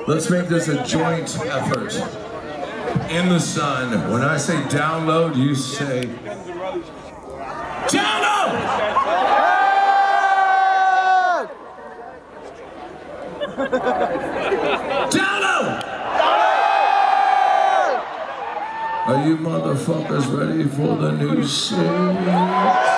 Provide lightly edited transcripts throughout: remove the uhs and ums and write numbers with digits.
Let's make this a joint effort. In the sun. When I say download, you say download! Download! Are you motherfuckers ready for the new shit?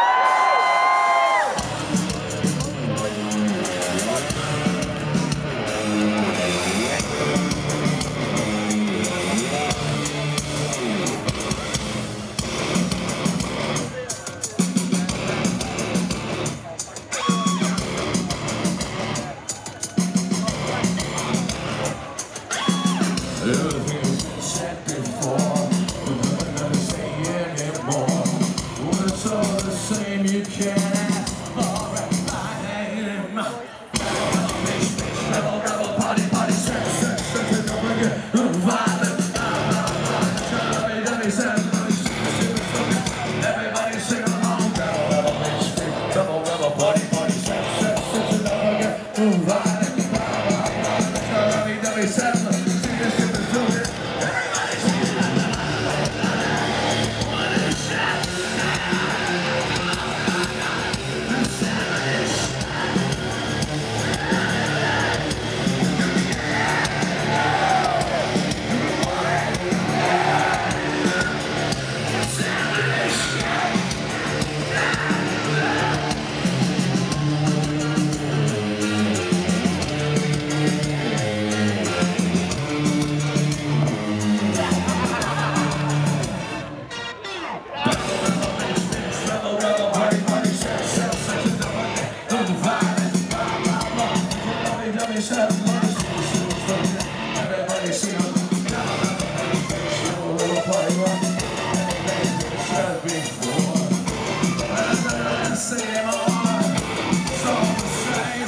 Everything has been said before, but I'm not gonna say anymore. When it's all the same, you can't ask for it. My name, rebel, rebel, party, party, sex, sex, sex, and don't forget violent. Everybody sing along. Rebel, rebel, party, party, sex, sex, sex, and don't forget violent. Everybody sing on the party rock. Say it all, it's all the same.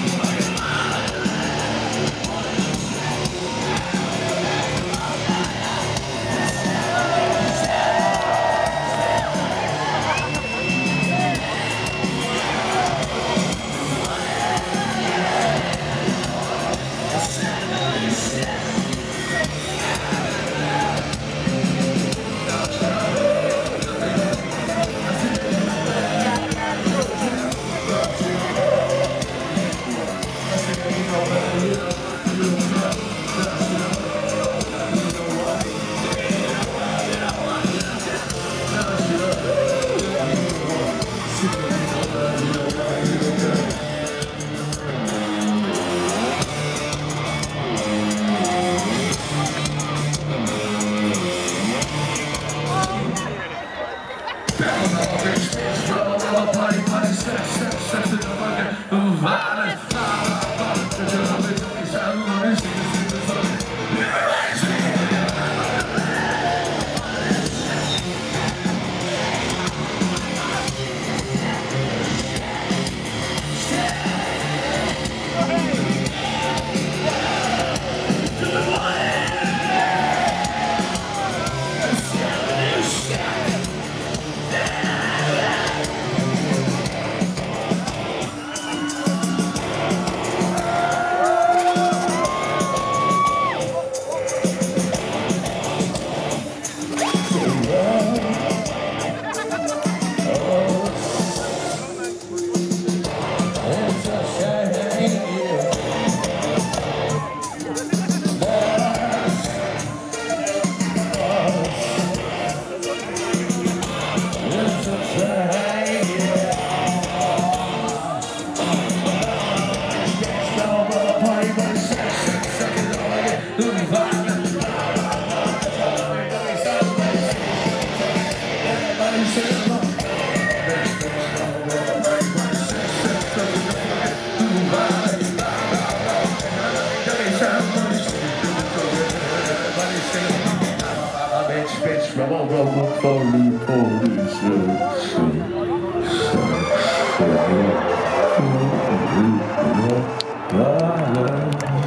Party, party, sex, sex, sex, and violence. Bitch, rubble, rubble, police,